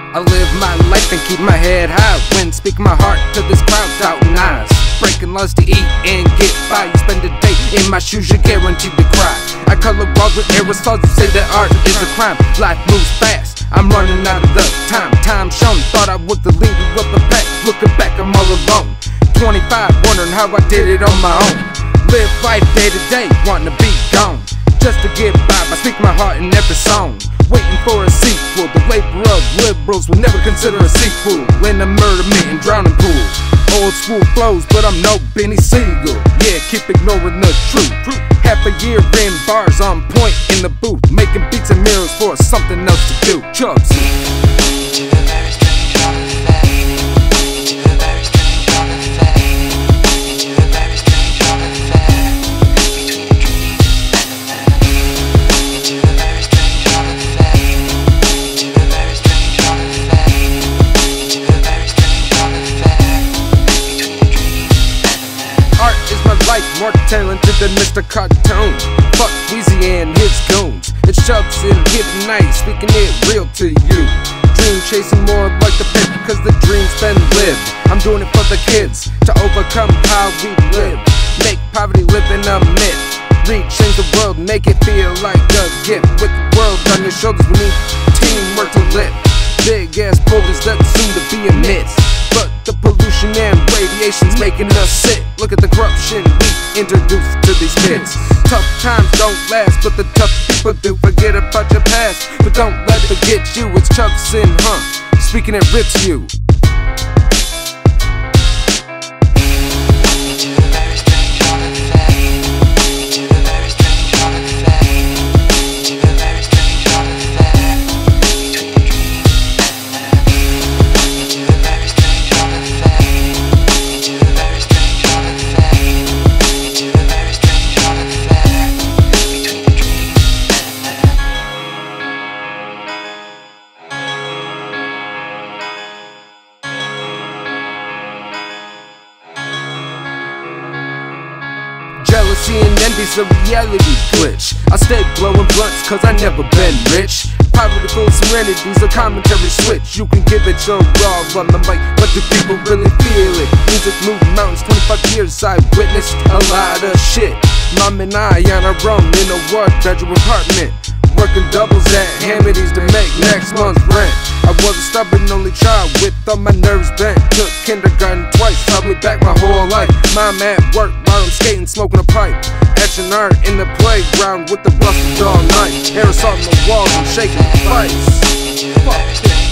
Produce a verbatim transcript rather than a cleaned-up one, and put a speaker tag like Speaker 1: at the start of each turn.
Speaker 1: I live my life and keep my head high when speaking my heart to this crowd's doubting eyes. Breaking laws to eat and get by. You spend a day in my shoes, you're guaranteed to cry. I color walls with aerosols, you say that art is a crime. Life moves fast, I'm running out of the time. Time shown, thought I was the leader of the pack. Looking back, I'm all alone. twenty-five, wondering how I did it on my own. Live life day to day, wanting to be gone. Just to get by, I speak my heart in every song. Waiting for a sequel, the labor of liberals will never consider a sequel. In a murder and drowning pool. Old school flows, but I'm no Benny Siegel. Yeah, keep ignoring the truth. Half a year in bars on point in the booth, making beats and mirrors for something else to do. Chubbs. More talented than Mister Cartoon. Fuck Weezy and his goons. It's Chubbs and Hidden Night, speaking it real to you. Dream chasing more like the paper, cause the dream's been lived. I'm doing it for the kids, to overcome how we live. Make poverty live in a myth. Read, change the world, make it feel like a gift. With the world on your shoulders, we need teamwork to live. Big ass boulders that seem to be a myth. But the pollution and radiation's making us sick. Look at the corruption we introduce to these kids. Tough times don't last, but the tough people do. Forget about your past, but don't let it forget you. It's Chubbs and Huh, speaking it rips you. Jealousy and envy's a reality glitch. I stay blowing blunts cause I never been rich. Political serenity's a commentary switch. You can give it your all on the mic, but do people really feel it? Music moved mountains, twenty-five years I witnessed a lot of shit. Mom and I on our own in a one-bedroom apartment, working doubles at Hamidy's to make next month's rent. I was a stubborn only child with all my nerves bent. Took kindergarten twice, probably back my whole life. Mom at work while I'm skating, smoking a pipe. Etching art in the playground with the rusted all night. Aerosol on the walls and shaking the pipes. Fuck this.